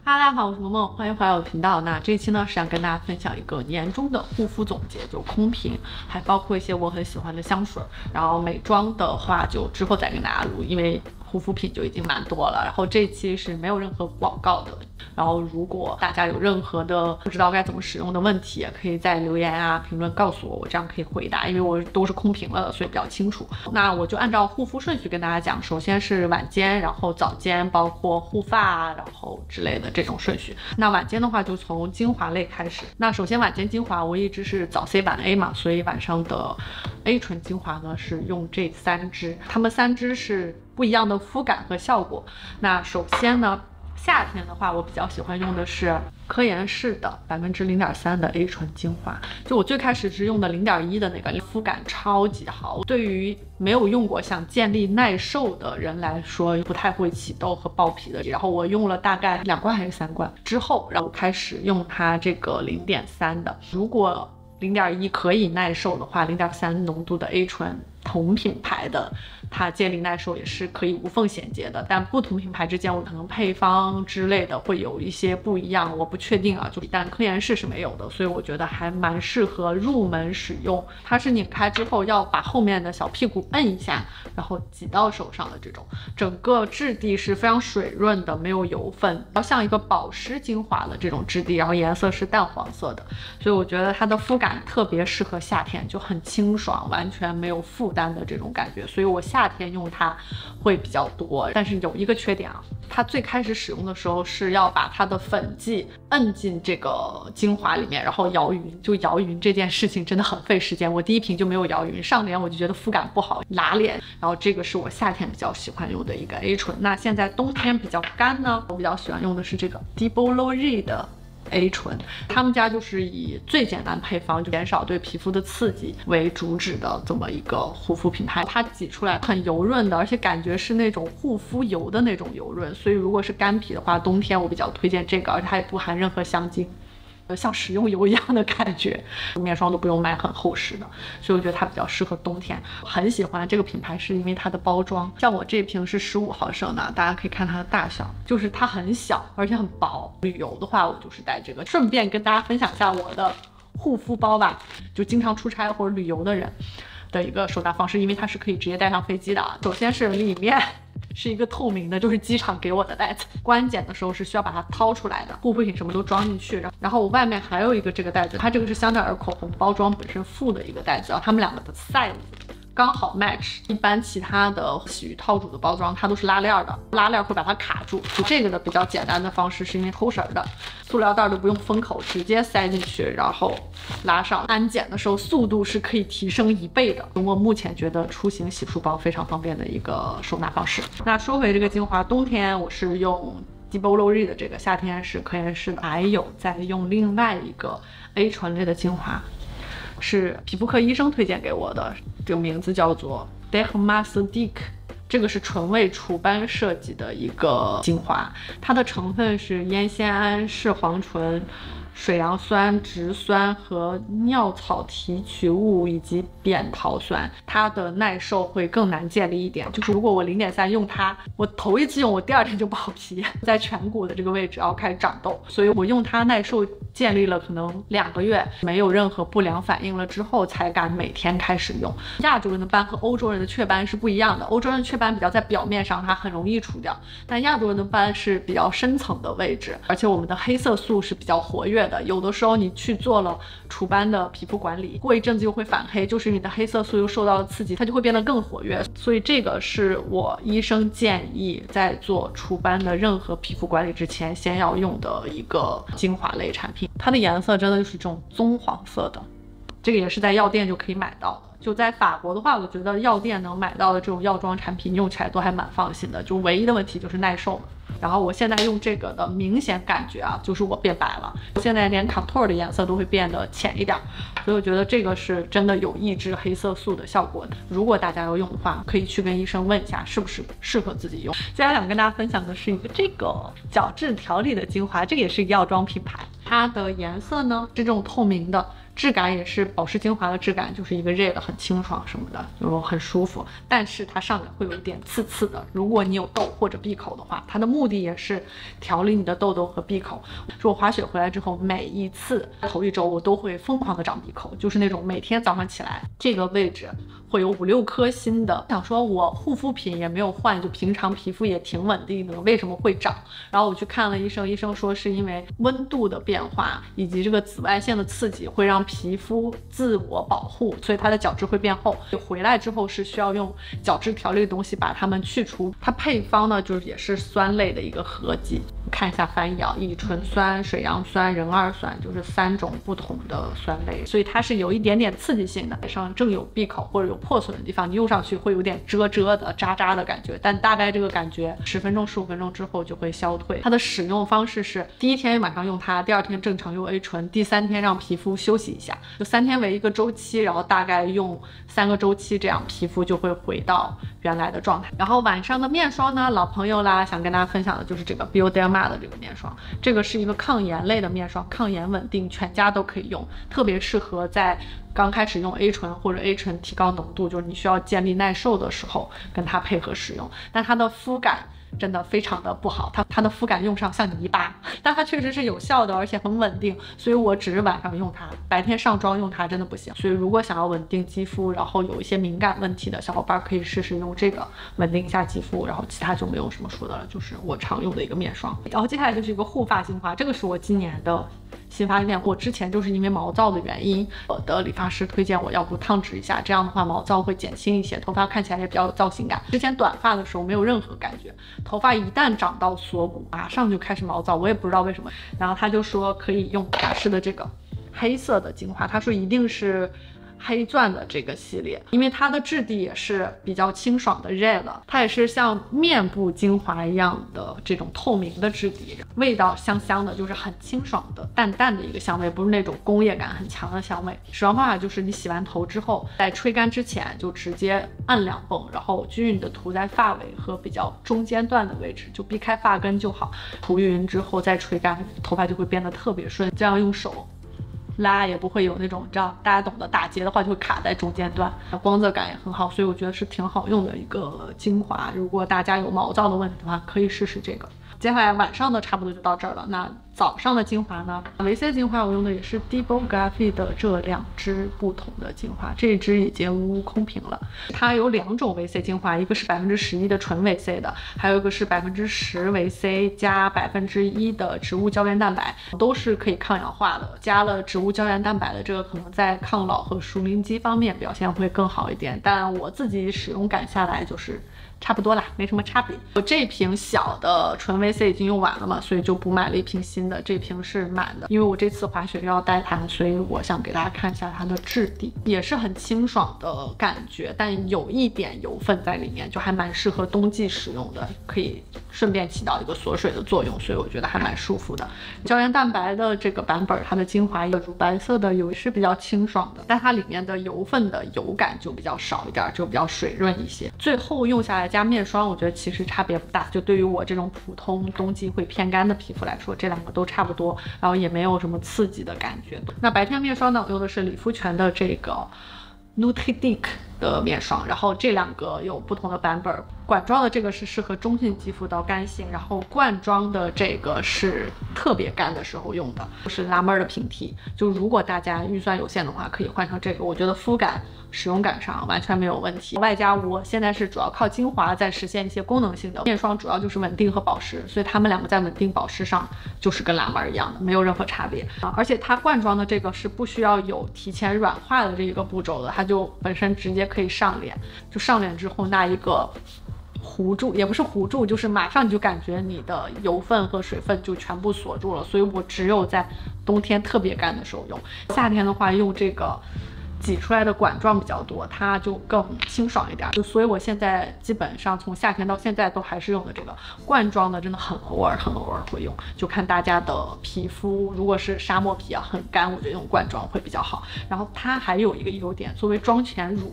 大家好，我是萌萌，欢迎回来我的频道。那这一期呢是想跟大家分享一个年终的护肤总结，就空瓶，还包括一些我很喜欢的香水。然后美妆的话就之后再跟大家录，因为护肤品就已经蛮多了。然后这一期是没有任何广告的。然后如果大家有任何的不知道该怎么使用的问题，也可以在留言啊评论告诉我，我这样可以回答，因为我都是空瓶了，所以比较清楚。那我就按照护肤顺序跟大家讲，首先是晚间，然后早间，包括护发，然后之类的这种顺序。那晚间的话就从精华类开始。那首先晚间精华我一直是早 C 晚 A 嘛，所以晚上的 A 醇精华呢是用这3支，它们3支是不一样的肤感和效果。那首先呢，夏天的话我比较喜欢用的是科颜氏的0.3%的 A 醇精华。就我最开始是用的0.1的那个，肤感超级好，对于没有用过想建立耐受的人来说不太会起痘和爆皮的。然后我用了大概2罐还是3罐之后，然后开始用它这个0.3的。如果0.1可以耐受的话，0.3浓度的 A 醇同品牌的它建立耐受也是可以无缝衔接的，但不同品牌之间我可能配方之类的会有一些不一样，我不确定啊。但科颜氏是没有的，所以我觉得还蛮适合入门使用。它是拧开之后要把后面的小屁股摁一下，然后挤到手上的这种，整个质地是非常水润的，没有油分，要像一个保湿精华的这种质地，然后颜色是淡黄色的，所以我觉得它的肤感特别适合夏天，就很清爽，完全没有负担的这种感觉，所以我夏天用它会比较多。但是有一个缺点啊，它最开始使用的时候是要把它的粉剂摁进这个精华里面，然后摇匀。就摇匀这件事情真的很费时间，我第一瓶就没有摇匀，上脸我就觉得肤感不好，拉脸。然后这个是我夏天比较喜欢用的一个 A 醇。那现在冬天比较干呢，我比较喜欢用的是这个 Debology 的A 醇，他们家就是以最简单配方，就减少对皮肤的刺激为主旨的这么一个护肤品牌。它挤出来很油润的，而且感觉是那种护肤油的那种油润，所以如果是干皮的话，冬天我比较推荐这个，而且它也不含任何香精，像食用油一样的感觉，面霜都不用买很厚实的，所以我觉得它比较适合冬天。很喜欢这个品牌是因为它的包装，像我这瓶是15毫升的，大家可以看它的大小，就是它很小而且很薄。旅游的话我就是带这个，顺便跟大家分享一下我的护肤包吧，就经常出差或者旅游的人的一个收纳方式，因为它是可以直接带上飞机的。首先是里面是一个透明的，就是机场给我的袋子，关检的时候是需要把它掏出来的，护肤品什么都装进去。然后我外面还有一个这个袋子，它这个是香奈儿口红包装本身附的一个袋子，它们两个的 size刚好 match。 一般其他的洗浴套组的包装它都是拉链的，拉链会把它卡住。就这个的比较简单的方式是因为抽绳的，塑料袋都不用封口，直接塞进去然后拉上。安检的时候速度是可以提升1倍的，我目前觉得出行洗漱包非常方便的一个收纳方式。那说回这个精华，冬天我是用Debology的这个，夏天是科颜氏的，还有在用另外一个 A 醇类的精华，是皮肤科医生推荐给我的，这个名字叫做 Dermastedic， 这个是纯为除斑设计的一个精华，它的成分是烟酰胺、视黄醇、水杨酸、植酸和尿草提取物以及扁桃酸。它的耐受会更难建立一点，就是如果我0.3用它，我头一次用我第2天就爆皮，在颧骨的这个位置然后开始长痘，所以我用它耐受建立了可能2个月，没有任何不良反应了之后才敢每天开始用。亚洲人的斑和欧洲人的雀斑是不一样的，欧洲人的雀斑比较在表面上，它很容易除掉，但亚洲人的斑是比较深层的位置，而且我们的黑色素是比较活跃的，有的时候你去做了除斑的皮肤管理，过一阵子又会反黑，就是你的黑色素又受到了刺激，它就会变得更活跃。所以这个是我医生建议在做除斑的任何皮肤管理之前先要用的一个精华类产品。它的颜色真的就是这种棕黄色的，这个也是在药店就可以买到的。就在法国的话，我觉得药店能买到的这种药妆产品用起来都还蛮放心的，就唯一的问题就是耐受嘛。然后我现在用这个的明显感觉啊，就是我变白了，现在连 contour 的颜色都会变得浅一点，所以我觉得这个是真的有抑制黑色素的效果的。如果大家要用的话，可以去跟医生问一下是不是适合自己用。接下来想跟大家分享的是一个这个角质调理的精华，这个也是一个药妆品牌，它的颜色呢是这种透明的， 质感也是保湿精华的质感，就是一个 gel 很清爽什么的，就很舒服。但是它上脸会有一点刺刺的，如果你有痘或者闭口的话，它的目的也是调理你的痘痘和闭口。说我滑雪回来之后，每一次头一周我都会疯狂的长闭口，就是那种每天早上起来这个位置会有5、6颗新的。想说我护肤品也没有换，就平常皮肤也挺稳定的，为什么会长？然后我去看了医生，医生说是因为温度的变化以及这个紫外线的刺激会让皮肤自我保护，所以它的角质会变厚。回来之后是需要用角质调理的东西把它们去除。它配方呢就是也是酸类的一个合剂。看一下翻译啊，乙醇酸、水杨酸、壬二酸，就是3种不同的酸类，所以它是有一点点刺激性的。脸上正有闭口或者有破损的地方，你用上去会有点遮遮的、渣渣的感觉，但大概这个感觉10分钟、15分钟之后就会消退。它的使用方式是第1天晚上用它，第2天正常用 A 醇，第3天让皮肤休息一下，就3天为一个周期，然后大概用3个周期，这样皮肤就会回到原来的状态。然后晚上的面霜呢，老朋友啦，想跟大家分享的就是这个 Bioderma 的这个面霜，这个是一个抗炎类的面霜，抗炎稳定，全家都可以用，特别适合在刚开始用 A 醇或者 A 醇提高浓度，就是你需要建立耐受的时候跟它配合使用。但它的肤感真的非常的不好，它的肤感用上像泥巴，但它确实是有效的，而且很稳定，所以我只是晚上用它，白天上妆用它真的不行。所以如果想要稳定肌肤，然后有一些敏感问题的小伙伴可以试试用这个稳定一下肌肤，然后其他就没有什么说的了，就是我常用的一个面霜。然后接下来就是一个护发精华，这个是我今年的新发现，我之前就是因为毛躁的原因，我的理发师推荐我要不烫直一下，这样的话毛躁会减轻一些，头发看起来也比较有造型感。之前短发的时候没有任何感觉，头发一旦长到锁骨，马上就开始毛躁，我也不知道为什么。然后他就说可以用雅诗的这个黑色的精华，他说一定是黑钻的这个系列，因为它的质地也是比较清爽的 gel， 它也是像面部精华一样的这种透明的质地，味道香香的，就是很清爽的淡淡的一个香味，不是那种工业感很强的香味。使用方法就是你洗完头之后，在吹干之前就直接按2泵，然后均匀的涂在发尾和比较中间段的位置，就避开发根就好。涂匀之后再吹干，头发就会变得特别顺。这样用手拉也不会有那种，你知道大家懂的，打结的话就会卡在中间段，光泽感也很好，所以我觉得是挺好用的一个精华。如果大家有毛躁的问题的话，可以试试这个。接下来晚上的差不多就到这儿了，那早上的精华呢，维 C 精华我用的也是 Debography 的这2支不同的精华，这一支已经空瓶了。它有2种维 C 精华，一个是11%的纯维 C 的，还有一个是10%维 C 加1%的植物胶原蛋白，都是可以抗氧化的。加了植物胶原蛋白的这个可能在抗老和熟龄肌方面表现会更好一点，但我自己使用感下来就是差不多啦，没什么差别。我这瓶小的纯维 C 已经用完了嘛，所以就补买了一瓶新的，这瓶是满的。因为我这次滑雪要带它，所以我想给大家看一下它的质地，也是很清爽的感觉，但有一点油分在里面，就还蛮适合冬季使用的，可以顺便起到一个锁水的作用，所以我觉得还蛮舒服的。胶原蛋白的这个版本，它的精华有乳白色的，油是比较清爽的，但它里面的油分的油感就比较少一点，就比较水润一些。最后用下来加面霜，我觉得其实差别不大，就对于我这种普通冬季会偏干的皮肤来说，这2个都差不多，然后也没有什么刺激的感觉。那白天面霜呢，我用的是理肤泉的这个 Nutridic 的面霜，然后这2个有不同的版本，管妆的这个是适合中性肌肤到干性，然后罐装的这个是特别干的时候用的，就是拉妹儿的平替。就如果大家预算有限的话，可以换成这个，我觉得肤感使用感上完全没有问题。外加我现在是主要靠精华在实现一些功能性的，面霜主要就是稳定和保湿，所以它们2个在稳定保湿上就是跟拉妹儿一样的，没有任何差别啊。而且它罐装的这个是不需要有提前软化的这个步骤的，它就本身直接可以上脸，就上脸之后那一个糊住，也不是糊住，就是马上你就感觉你的油分和水分就全部锁住了，所以我只有在冬天特别干的时候用，夏天的话用这个挤出来的管状比较多，它就更清爽一点，所以我现在基本上从夏天到现在都还是用的这个罐装的，真的很偶尔会用，就看大家的皮肤，如果是沙漠皮啊很干，我觉得用罐装会比较好。然后它还有一个优点，作为妆前乳，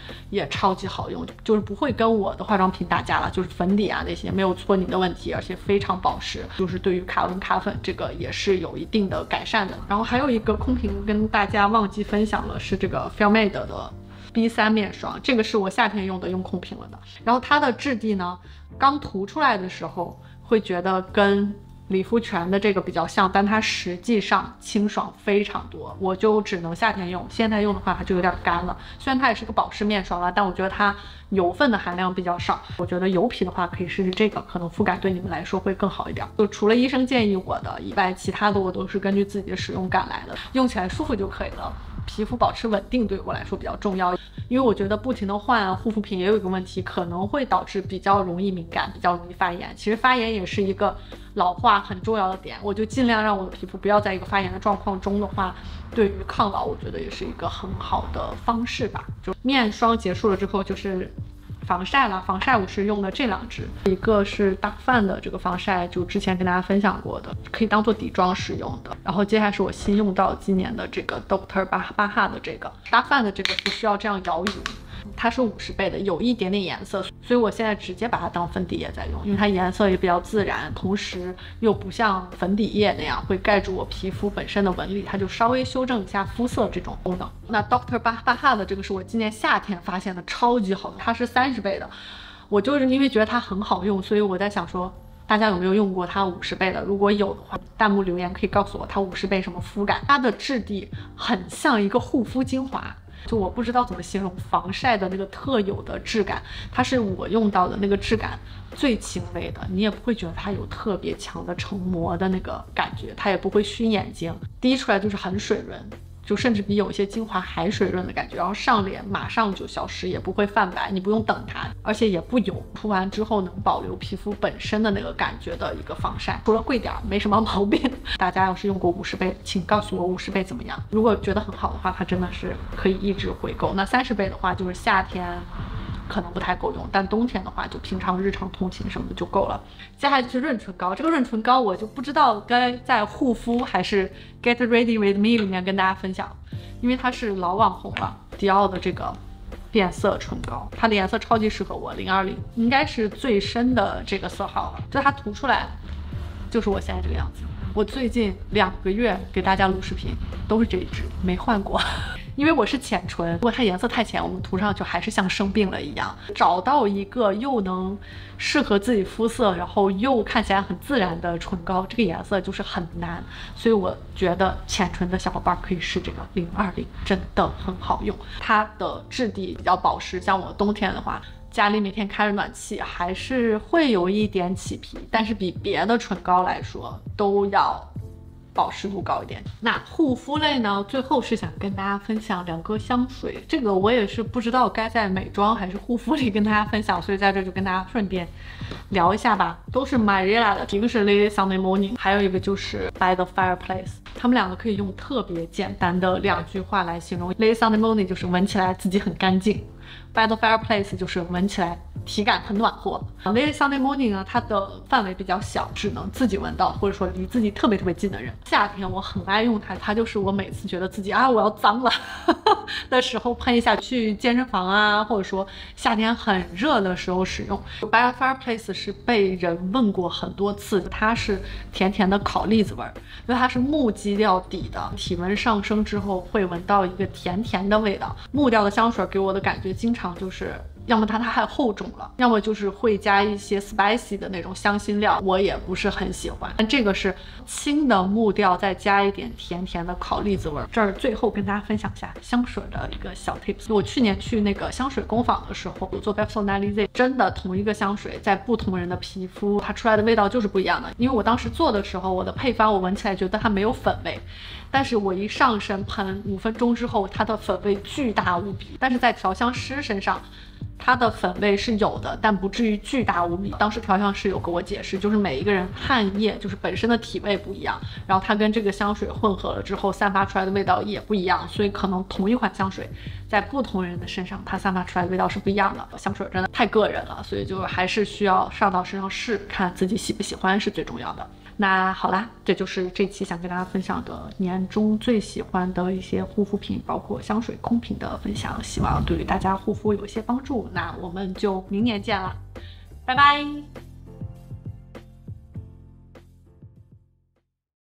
也超级好用，就是不会跟我的化妆品打架了，就是粉底啊那些没有搓泥的问题，而且非常保湿，就是对于卡纹卡粉这个也是有一定的改善的。然后还有一个空瓶跟大家忘记分享了，是这个 Filmade 的 B3 面霜，这个是我夏天用的，用空瓶了的。然后它的质地呢，刚涂出来的时候会觉得跟理肤泉的这个比较像，但它实际上清爽非常多，我就只能夏天用，现在用的话它就有点干了。虽然它也是个保湿面霜了，但我觉得它油分的含量比较少，我觉得油皮的话可以试试这个，可能肤感对你们来说会更好一点。就除了医生建议我的以外，其他的我都是根据自己的使用感来的，用起来舒服就可以了。皮肤保持稳定对我来说比较重要，因为我觉得不停的换护肤品也有一个问题，可能会导致比较容易敏感，比较容易发炎。其实发炎也是一个老化很重要的点，我就尽量让我的皮肤不要在一个发炎的状况中的话，对于抗老我觉得也是一个很好的方式吧。就面霜结束了之后就是防晒了，防晒我是用的这2支，一个是大范的这个防晒，就之前跟大家分享过的，可以当做底妆使用的。然后接下来是我新用到今年的这个 Dr. 巴哈的这个大范的这个不需要这样摇匀，它是50倍的，有一点点颜色，所以我现在直接把它当粉底液在用，因为它颜色也比较自然，同时又不像粉底液那样会盖住我皮肤本身的纹理，它就稍微修正一下肤色这种功能。那 Dr. 巴哈的这个是我今年夏天发现的，超级好用，它是30倍的，我就是因为觉得它很好用，所以我在想说大家有没有用过它50倍的？如果有的话，弹幕留言可以告诉我它50倍什么肤感。它的质地很像一个护肤精华，就我不知道怎么形容防晒的那个特有的质感，它是我用到的那个质感最轻微的，你也不会觉得它有特别强的成膜的那个感觉，它也不会熏眼睛，滴出来就是很水润，就甚至比有一些精华还水润的感觉，然后上脸马上就消失，也不会泛白，你不用等它，而且也不油，涂完之后能保留皮肤本身的那个感觉的一个防晒，除了贵点没什么毛病。大家要是用过50倍，请告诉我50倍怎么样，如果觉得很好的话，它真的是可以一直回购。那30倍的话就是夏天可能不太够用，但冬天的话就平常日常通勤什么的就够了。接下来就是润唇膏，这个润唇膏我就不知道该在护肤还是 Get Ready With Me 里面跟大家分享，因为它是老网红了，迪奥的这个变色唇膏，它的颜色超级适合我，020应该是最深的这个色号了，就它涂出来就是我现在这个样子。我最近2个月给大家录视频都是这一支，没换过。因为我是浅唇，如果它颜色太浅，我们涂上去还是像生病了一样。找到一个又能适合自己肤色，然后又看起来很自然的唇膏，这个颜色就是很难，所以我觉得浅唇的小伙伴可以试这个020，真的很好用。它的质地比较保湿，像我冬天的话，家里每天开着暖气还是会有一点起皮，但是比别的唇膏来说都要保湿度高一点。那护肤类呢，最后是想跟大家分享2个香水，这个我也是不知道该在美妆还是护肤里跟大家分享，所以在这就跟大家顺便聊一下吧。都是 Margiela 的，一个是 Lily Sunday Morning， 还有一个就是 By the Fireplace， 他们2个可以用特别简单的2句话来形容。Lily Sunday Morning 就是闻起来自己很干净，By the Fireplace 就是闻起来体感很暖和。Lily Sunday Morning 呢，它的范围比较小，只能自己闻到，或者说离自己特别近的人。夏天我很爱用它，它就是我每次觉得自己我要脏了的时候喷一下，去健身房啊，或者说夏天很热的时候使用。By the Fireplace 是被人问过很多次，它是甜甜的烤栗子味儿，因为它是木基调底的，体温上升之后会闻到一个甜甜的味道。木调的香水给我的感觉经常就是要么它太厚重了，要么就是会加一些 spicy 的那种香辛料，我也不是很喜欢。但这个是轻的木调，再加一点甜甜的烤栗子味儿。这儿最后跟大家分享一下香水的一个小 tips。我去年去那个香水工坊的时候，有做 Personalize， 真的同一个香水在不同人的皮肤，它出来的味道就是不一样的。因为我当时做的时候，我的配方我闻起来觉得它没有粉味，但是我一上身喷5分钟之后，它的粉味巨大无比。但是在调香师身上，它的粉味是有的，但不至于巨大无比。当时调香师有跟我解释，就是每一个人汗液就是本身的体味不一样，然后它跟这个香水混合了之后散发出来的味道也不一样，所以可能同一款香水在不同人的身上它散发出来的味道是不一样的。香水真的太个人了，所以就还是需要上到身上试，看自己喜不喜欢是最重要的。 那好啦，这就是这期想跟大家分享的年中最喜欢的一些护肤品，包括香水、空瓶的分享，希望对大家护肤有一些帮助。那我们就明年见了，拜拜。